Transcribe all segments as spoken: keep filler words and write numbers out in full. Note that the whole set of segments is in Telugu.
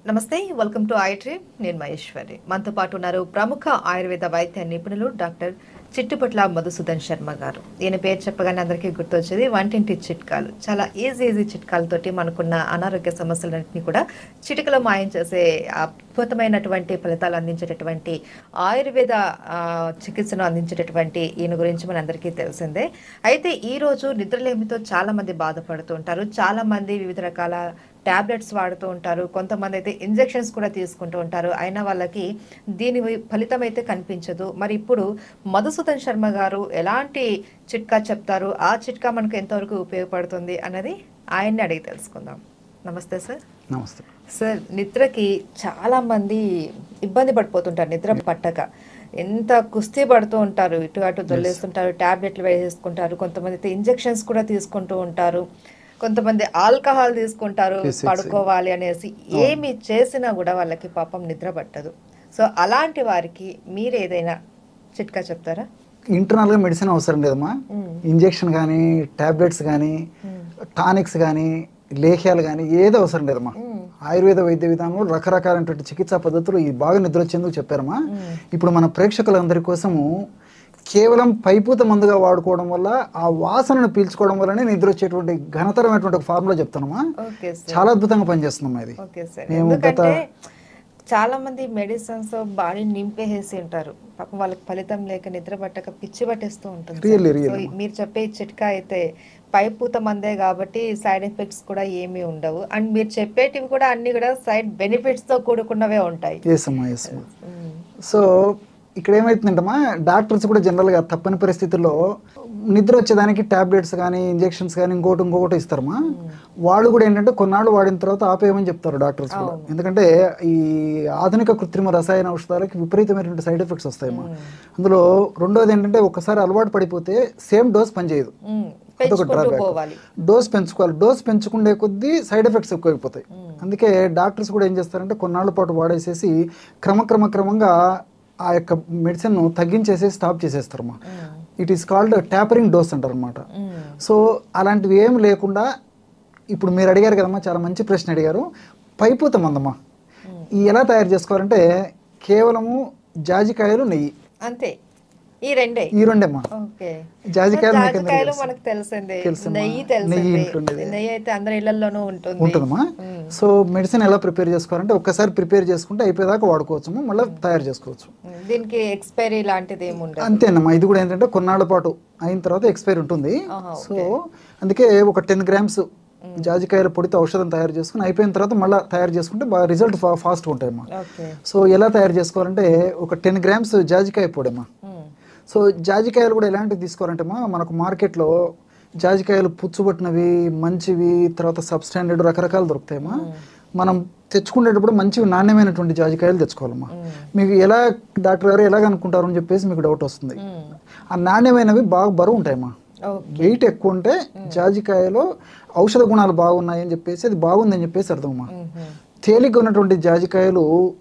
నమస్తే, వెల్కమ్ టు ఐ డ్రీమ్. నేను మహేశ్వరి. మనతో పాటు ఉన్నారు ప్రముఖ ఆయుర్వేద వైద్య నిపుణులు డాక్టర్ చిట్టుపట్ల మధుసూదన్ శర్మ గారు. ఈయన పేరు చెప్పగానే అందరికీ గుర్తొచ్చేది వంటింటి చిట్కాలు. చాలా ఈజీ ఈజీ చిట్కాలతోటి మనకున్న అనారోగ్య సమస్యలన్నింటినీ కూడా చిటికలో మాయం చేసే అద్భుతమైనటువంటి ఫలితాలు అందించేటటువంటి ఆయుర్వేద చికిత్సను అందించేటటువంటి ఈయన గురించి మనందరికీ తెలిసిందే. అయితే ఈరోజు నిద్రలేమితో చాలా మంది బాధపడుతూ ఉంటారు. చాలా మంది వివిధ రకాల టాబ్లెట్స్ వాడుతూ ఉంటారు. కొంతమంది అయితే ఇంజెక్షన్స్ కూడా తీసుకుంటూ ఉంటారు. అయినా వాళ్ళకి దీని ఫలితం అయితే కనిపించదు. మరి ఇప్పుడు మధుసూదన్ శర్మ గారు ఎలాంటి చిట్కా చెప్తారు, ఆ చిట్కా మనకు ఎంతవరకు ఉపయోగపడుతుంది అన్నది ఆయన్ని అడిగి తెలుసుకుందాం. నమస్తే సార్. నమస్తే సార్. నిద్రకి చాలా మంది ఇబ్బంది పడిపోతుంటారు. నిద్ర పట్టక ఎంత కుస్తీ పడుతూ ఉంటారు, ఇటు అటు దొల్లేస్తుంటారు, టాబ్లెట్లు వేసేసుకుంటారు. కొంతమంది అయితే ఇంజెక్షన్స్ కూడా తీసుకుంటూ ఉంటారు. కొంతమంది ఆల్కహాల్ తీసుకుంటారు పడుకోవాలి అనేసి. ఏమి చేసినా కూడా వాళ్ళకి పాపం నిద్ర పట్టదు. సో అలాంటి వారికి మీరు ఏదైనా చిట్కా చెప్తారా? ఇంటర్నల్ గా మెడిసిన్ అవసరం లేదమ్మా. ఇంజెక్షన్ కానీ, టాబ్లెట్స్ కానీ, టానిక్స్ కానీ, లేహ్యాలు కానీ ఏది అవసరం లేదమ్మా. ఆయుర్వేద వైద్య విధానంలో రకరకాలైనటువంటి చికిత్సా పద్ధతులు ఈ బాగా నిద్ర వచ్చేందుకు చెప్పారమ్మా. ఇప్పుడు మన ప్రేక్షకులందరి కోసము కేవలం పైపూత మందుగా వాడుకోవడం వల్ల ఆ వాసనను పీల్చుకోవడం వల్లనే నిద్ర వచ్చేటువంటి ఘనతరమైనటువంటి ఒక ఫార్ములా చెప్తానమ్మా. చాలా అద్భుతంగా పనిచేస్తుందమ్మా ఇది. ఎందుకంటే చాలా మంది మెడిసిన్స్ బాడీ నింపేసి ఉంటారు. పాపం వాళ్ళకి ఫలితం లేక నిద్ర పట్టక పిచ్చి పట్టేస్తూ ఉంటుంది. మీరు చెప్పే చిట్కా అయితే పైపూత మందే కాబట్టి సైడ్ ఎఫెక్ట్స్ కూడా ఏమీ ఉండవు. అండ్ మీరు చెప్పేటివి కూడా అన్ని కూడా సైడ్ బెనిఫిట్స్ తో కూడుకున్నవే ఉంటాయి. సో ఇక్కడ ఏమైతుందంటమ్మా, డాక్టర్స్ కూడా జనరల్గా తప్పని పరిస్థితుల్లో నిద్ర వచ్చేదానికి టాబ్లెట్స్ కానీ, ఇంజెక్షన్స్ కానీ, ఇంకోటి ఇంకొకటి ఇస్తారమ్మా. వాళ్ళు కూడా ఏంటంటే కొన్నాళ్ళు వాడిన తర్వాత ఆపేయమని చెప్తారు డాక్టర్స్ కూడా. ఎందుకంటే ఈ ఆధునిక కృత్రిమ రసాయన ఔషధాలకి విపరీతమైనటువంటి సైడ్ ఎఫెక్ట్స్ వస్తాయమ్మా. అందులో రెండోది ఏంటంటే ఒకసారి అలవాటు పడిపోతే సేమ్ డోస్ పనిచేయదు. అదొక డ్రాబ్యాక్. డోస్ పెంచుకోవాలి. డోస్ పెంచుకుండే కొద్దీ సైడ్ ఎఫెక్ట్స్ ఎక్కువైపోతాయి. అందుకే డాక్టర్స్ కూడా ఏం చేస్తారంటే కొన్నాళ్ళ పాటు వాడేసేసి క్రమక్రమ క్రమంగా ఆ యొక్క మెడిసిన్ తగ్గించేసి స్టాప్ చేసేస్తారమ్మా. It is called tapering dose అంటారు అనమాట. సో అలాంటివి ఏం లేకుండా ఇప్పుడు మీరు అడిగారు కదమ్మా, చాలా మంచి ప్రశ్న అడిగారు. పైపూత మందమ్మా ఈ ఎలా తయారు చేసుకోవాలంటే కేవలము జాజికాయలు, నెయ్యి, అంతే. ఈ రెండే ఈ రెండేమ్మా. జాజికాయలు మనకు తెలిసిందే, నెయ్యి తెలిసిందే. నెయ్యి అయితే అందరి ఇళ్లలోనూ ఉంటుంది ఉంటుందమ్మా. సో మెడిసిన్ ఎలా ప్రిపేర్ చేసుకోవాలంటే ఒక్కసారి ప్రిపేర్ చేసుకుంటే అయిపోయేదాకా వాడుకోవచ్చు, మళ్ళీ తయారు చేసుకోవచ్చు. దీనికి ఎక్స్పైరీ లాంటిది ఏమి ఉండదు. అంతేనమ్మా. ఇది కూడా ఏంటంటే కొన్నాళ్ళ పాటు అయిన తర్వాత ఎక్స్పైరీ ఉంటుంది. సో అందుకే ఒక టెన్ గ్రామ్స్ జాజికాయల పొడితో ఔషధం తయారు చేసుకుని అయిపోయిన తర్వాత మళ్ళీ తయారు చేసుకుంటే బాగా రిజల్ట్ ఫాస్ట్గా ఉంటాయమ్మా. సో ఎలా తయారు చేసుకోవాలంటే ఒక టెన్ గ్రామ్స్ జాజికాయ పొడమ్మా. సో జాజికాయలు కూడా ఎలాంటివి తీసుకోవాలంటే అమ్మా, మనకు మార్కెట్లో జాజికాయలు పుచ్చుబట్టినవి, మంచివి, తర్వాత సబ్స్టాండర్డ్ రకరకాలు దొరుకుతాయమ్మా. మనం తెచ్చుకునేటప్పుడు మంచివి నాణ్యమైనటువంటి జాజికాయలు తెచ్చుకోవాలమ్మా. మీకు ఎలా డాక్టర్ గారు ఎలాగ అనుకుంటారు అని చెప్పేసి మీకు డౌట్ వస్తుంది. ఆ నాణ్యమైనవి బాగా బరువు ఉంటాయమ్మా. వెయిట్ ఎక్కువ ఉంటే జాజికాయలో ఔషధ గుణాలు బాగున్నాయి అని చెప్పేసి అది బాగుందని చెప్పేసి అర్థమమ్మా. తేలిగ్గా ఉన్నటువంటి జాజికాయలు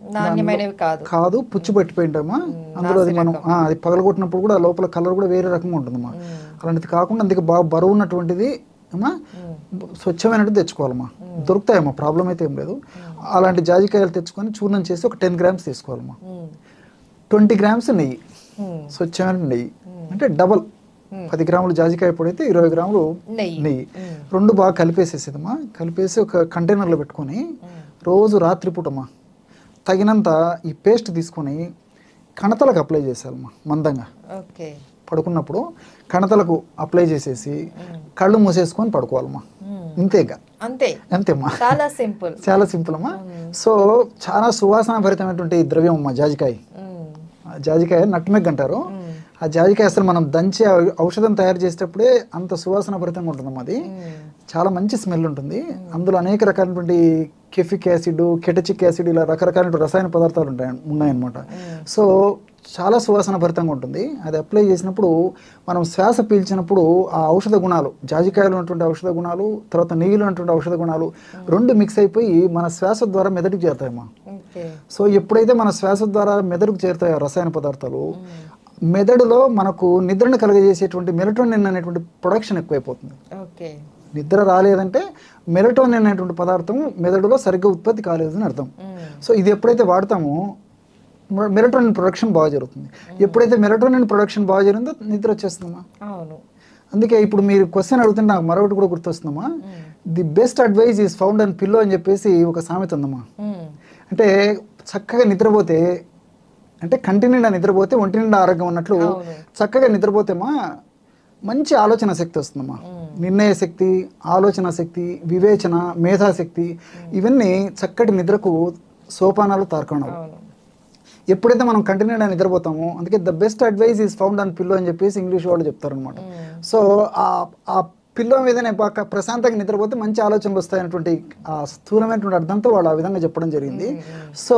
కాదు, పుచ్చు పట్టిపోయింటామా. అందులో అది మనం అది పగలగొట్టినప్పుడు కూడా లోపల కలర్ కూడా వేరే రకంగా ఉంటుందమ్మా. అలాంటిది కాకుండా అందుకే బాగా బరువు ఉన్నటువంటిది అమ్మా స్వచ్ఛమైనట్టు తెచ్చుకోవాలమ్మా. దొరుకుతాయమ్మా, ప్రాబ్లం అయితే ఏం లేదు. అలాంటి జాజికాయలు తెచ్చుకొని చూర్ణం చేసి ఒక టెన్ గ్రామ్స్ తీసుకోవాలమ్మా. ట్వంటీ గ్రామ్స్ నెయ్యి, స్వచ్ఛమైన నెయ్యి, అంటే డబల్. పది గ్రాములు జాజికాయ పొడి అయితే ఇరవై గ్రాములు నెయ్యి, రెండు బాగా కలిపేసేసేదమ్మా. కలిపేసి ఒక కంటైనర్లో పెట్టుకొని రోజు రాత్రిపూటమ్మా తగినంత ఈ పేస్ట్ తీసుకొని కణతలకు అప్లై చేసేయాలమ్మా. మందంగా పడుకున్నప్పుడు కణతలకు అప్లై చేసేసి కళ్ళు మూసేసుకొని పడుకోవాలమ్మా. ఇంతేగా, అంతే అంతేమ్మా. చాలా సింపుల్, చాలా సింపుల్ అమ్మా. సో చాలా సువాసన భరితమైనటువంటి ద్రవ్యం అమ్మా జాజికాయ. జాజికాయ నట్మెగ్ అంటారు. ఆ జాజికాయ అసలు మనం దంచి ఔషధం తయారు చేసేటప్పుడే అంత సువాసన భరితంగా ఉంటుందమ్మా. అది చాలా మంచి స్మెల్ ఉంటుంది. అందులో అనేక రకాలైనటువంటి కెఫిక్ యాసిడ్, కెటచిక్ యాసిడ్, ఇలా రకరకాల రసాయన పదార్థాలు ఉంటాయి ఉన్నాయన్నమాట. సో చాలా సువాసన భరితంగా ఉంటుంది. అది అప్లై చేసినప్పుడు మనం శ్వాస పీల్చినప్పుడు ఆ ఔషధ గుణాలు, జాజికాయలు ఉన్నటువంటి ఔషధ గుణాలు, తర్వాత నెయ్యిలో ఉన్నటువంటి ఔషధ గుణాలు రెండు మిక్స్ అయిపోయి మన శ్వాస ద్వారా మెదడుకు చేరుతాయమ్మా. సో ఎప్పుడైతే మన శ్వాస ద్వారా మెదడుకు చేరుతాయో రసాయన పదార్థాలు, మెదడులో మనకు నిద్రను కలుగజేసేటువంటి మెలటోనిన్ అనేటువంటి ప్రొడక్షన్ ఎక్కువైపోతుంది. నిద్ర రాలేదంటే మెలటోనిన్ అనేటువంటి పదార్థం మెదడులో సరిగ్గా ఉత్పత్తి కాలేదని అర్థం. సో ఇది ఎప్పుడైతే వాడతామో మెలటోనిన్ ప్రొడక్షన్ బాగా జరుగుతుంది. ఎప్పుడైతే మెలటోనిన్ ప్రొడక్షన్ బాగా జరిగిందో నిద్ర వచ్చేస్తుందమ్మా. అవును. అందుకే ఇప్పుడు మీరు క్వశ్చన్ అడుగుతుంటే నాకు మరొకటి కూడా గుర్తొస్తుందమ్మా. The best advice is found and pillow అని చెప్పేసి ఒక సామెత ఉందమ్మా. అంటే చక్కగా నిద్రపోతే, అంటే కంటి నిండా నిద్రపోతే ఒంటి నిండా ఆరోగ్యం అన్నట్లు, చక్కగా నిద్రపోతేమా మంచి ఆలోచన శక్తి వస్తుందమ్మా. నిర్ణయ శక్తి, ఆలోచన శక్తి, వివేచన, మేధాశక్తి, ఇవన్నీ చక్కటి నిద్రకు సోపానాలు తార్కాణాలు. ఎప్పుడైతే మనం కంటి నిండా నిద్రపోతామో, అందుకే the best advice is found on pillow అని చెప్పేసి ఇంగ్లీష్ వాళ్ళు చెప్తారు అనమాట. సో ఆ పిల్లో మీదనే బాగా ప్రశాంతంగా నిద్రపోతే మంచి ఆలోచనలు వస్తాయనేటువంటి ఆ స్థూలమైనటువంటి అర్థంతో వాళ్ళు ఆ విధంగా చెప్పడం జరిగింది. సో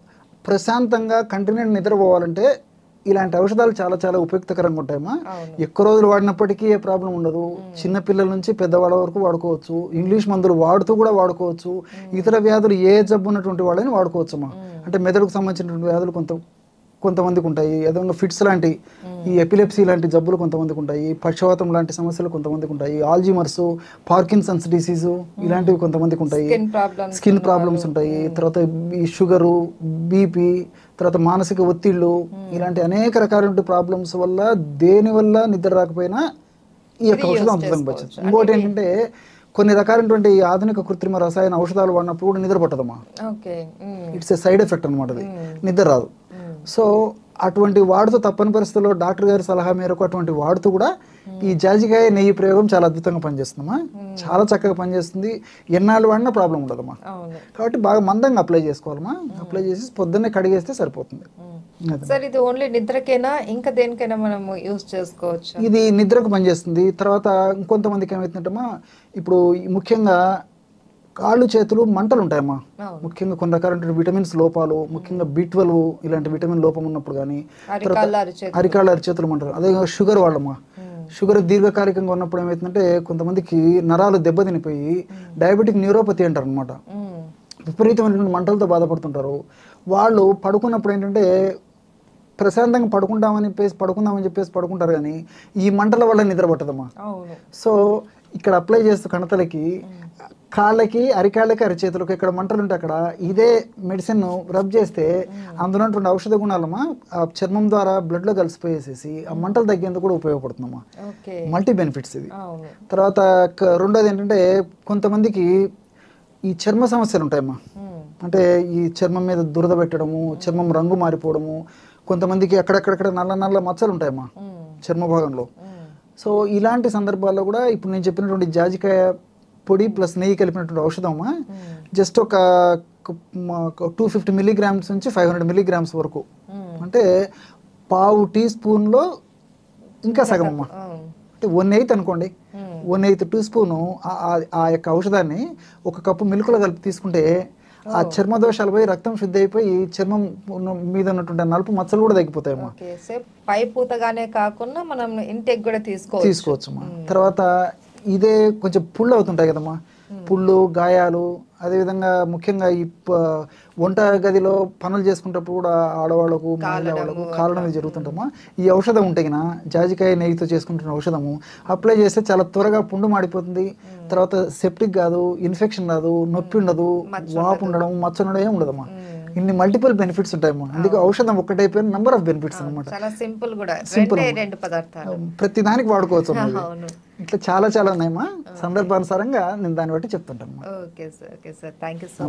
ప్రశాంతంగా కంటి నిండా నిద్రపోవాలంటే ఇలాంటి ఔషధాలు చాలా చాలా ఉపయుక్తకరంగా ఉంటాయమ్మా. ఎక్కువ రోజులు వాడినప్పటికీ ఏ ప్రాబ్లం ఉండదు. చిన్న పిల్లల నుంచి పెద్దవాళ్ళ వరకు వాడుకోవచ్చు. ఇంగ్లీష్ మందులు వాడుతూ కూడా వాడుకోవచ్చు. ఇతర వ్యాధులు ఏ జబ్బు ఉన్నటువంటి వాళ్ళని వాడుకోవచ్చమ్మా. అంటే మెదడుకు సంబంధించినటువంటి వ్యాధులు కొంత కొంతమందికి ఉంటాయి. అదేవిధంగా ఫిట్స్ లాంటి, ఈ ఎపిలెప్సీ లాంటి జబ్బులు కొంతమందికి ఉంటాయి. పక్షవాతం లాంటి సమస్యలు కొంతమందికి ఉంటాయి. ఆల్జీమర్స్, పార్కిన్సన్స్ డిసీజు ఇలాంటివి కొంతమందికి ఉంటాయి. స్కిన్ ప్రాబ్లమ్స్ ఉంటాయి. తర్వాత ఈ షుగరు, బీపీ, తర్వాత మానసిక ఒత్తిళ్ళు, ఇలాంటి అనేక రకాల ప్రాబ్లమ్స్ వల్ల దేని వల్ల నిద్ర రాకపోయినా ఈ యొక్క ఔషధం అద్భుతంగా పనిచేస్తుంది. ఇంకోటి ఏంటంటే కొన్ని రకాలైనటువంటి ఆధునిక కృత్రిమ రసాయన ఔషధాలు వాడినప్పుడు కూడా నిద్ర పట్టదమ్మా. ఇట్స్ ఏ సైడ్ ఎఫెక్ట్ అనమాట. అది నిద్ర రాదు. సో అటువంటి వాడుతూ తప్పని పరిస్థితుల్లో డాక్టర్ గారి సలహా మేరకు అటువంటి వాడుతూ కూడా ఈ జాజికాయ నెయ్యి ప్రయోగం చాలా అద్భుతంగా పనిచేస్తుందమ్మా. చాలా చక్కగా పనిచేస్తుంది. ఎన్నాళ్ళు వాడినా ప్రాబ్లం ఉండదమ్మా. కాబట్టి బాగా మందంగా అప్లై చేసుకోవాలమ్మా. అప్లై చేసి పొద్దున్నే కడిగేస్తే సరిపోతుంది. సార్ ఇది ఓన్లీ నిద్రకేనా, ఇంకా దేనికైనా మనం యూజ్ చేసుకోవచ్చు? ఇది నిద్రకు పనిచేస్తుంది. తర్వాత ఇంకొంతమందికి ఏమవుతుందంటమ్మా, ఇప్పుడు ముఖ్యంగా కాళ్ళు చేతులు మంటలు ఉంటాయమ్మా. ముఖ్యంగా కొన్ని రకాల విటమిన్స్ లోపాలు, ముఖ్యంగా బి ట్వెల్వ్ ఇలాంటి విటమిన్ లోపం ఉన్నప్పుడు కానీ, అరికాళ్ళ అరిచేతులు మంటలు. అదే షుగర్ వాళ్ళమ్మా. షుగర్ దీర్ఘకాలికంగా ఉన్నప్పుడు ఏమవుతుందంటే కొంతమందికి నరాలు దెబ్బతినిపోయి డయాబెటిక్ న్యూరోపతి అంటారు అనమాట. విపరీతమైనటువంటి మంటలతో బాధపడుతుంటారు. వాళ్ళు పడుకున్నప్పుడు ఏంటంటే ప్రశాంతంగా పడుకుంటామని చెప్పేసి పడుకుందామని చెప్పేసి పడుకుంటారు, కానీ ఈ మంటల వల్ల నిద్ర పట్టదమ్మా. సో ఇక్కడ అప్లై చేస్తూ కణతలకి, కాళ్ళకి, అరికాళ్ళకి, అరిచేతులకు ఎక్కడ మంటలు ఉంటే అక్కడ ఇదే మెడిసిన్ రబ్ చేస్తే అందులో ఉన్నటువంటి ఔషధ గుణాలమ్మా ఆ చర్మం ద్వారా బ్లడ్లో కలిసిపోయేసేసి ఆ మంటలు తగ్గేందుకు కూడా ఉపయోగపడుతుందమ్మా. మల్టీ బెనిఫిట్స్ ఇది. తర్వాత రెండోది ఏంటంటే కొంతమందికి ఈ చర్మ సమస్యలు ఉంటాయమ్మా. అంటే ఈ చర్మం మీద దురద పెట్టడము, చర్మం రంగు మారిపోవడము, కొంతమందికి అక్కడక్కడక్కడ నల్ల నల్ల మచ్చలు ఉంటాయమ్మా చర్మ భాగంలో. సో ఇలాంటి సందర్భాల్లో కూడా ఇప్పుడు నేను చెప్పినటువంటి జాజికాయ పొడి ప్లస్ నెయ్యి కలిపినటువంటి ఔషధమా జస్ట్ ఒక టూ ఫిఫ్టీ మిల్లీగ్రామ్స్ నుంచి ఫైవ్ హండ్రెడ్ మిల్లీగ్రామ్స్ వరకు, అంటే పావు టీ స్పూన్లో ఇంకా సగం అమ్మా, అంటే వన్ ఎయిత్ అనుకోండి, వన్ ఎయిత్ టీ స్పూను ఆ యొక్క ఔషధాన్ని ఒక కప్పు మిల్క్లో కలిపి తీసుకుంటే ఆ చర్మ దోషాలు పోయి రక్తం శుద్ధి అయిపోయి చర్మం మీద ఉన్నటువంటి నలుపు మచ్చలు కూడా తగ్గిపోతాయమ్మా. పై పూతగానే కాకుండా మనం ఇంటెక్ కూడా తీసుకో తీసుకోవచ్చమ్మా. తర్వాత ఇదే కొంచెం పుళ్ళు అవుతుంటాయి కదమ్మా, పుళ్ళు, గాయాలు, అదేవిధంగా ముఖ్యంగా ఈ వంట గదిలో పనులు చేసుకుంటప్పుడు కూడా ఆడవాళ్ళకు, మహిళ వాళ్ళకు కారణం జరుగుతుంటామా. ఈ ఔషధం ఉంటేగిన జాజికాయ నెయ్యితో చేసుకుంటున్న ఔషధము అప్లై చేస్తే చాలా త్వరగా పుండు మాడిపోతుంది. తర్వాత సెప్టిక్ కాదు, ఇన్ఫెక్షన్ రాదు, నొప్పి ఉండదు, వాపు ఉండడం, మచ్చ ఉండడం ఏమి ఉండదమ్మా. ఇన్ని మల్టిపుల్ బెనిఫిట్స్ ఉంటాయమ్మా. అందుకే ఔషధం ఒక్కటైపోయిన నెంబర్ ఆఫ్ బెనిఫిట్స్ అనమాట. సింపుల్ కూడా, ప్రతి దానికి వాడుకోవచ్చు. ఇట్లా చాలా చాలా ఉన్నాయమ్మా. సందర్భానుసారంగా నేను దాన్ని బట్టి చెప్తుంటాను. Okay sir, okay sir, thank you so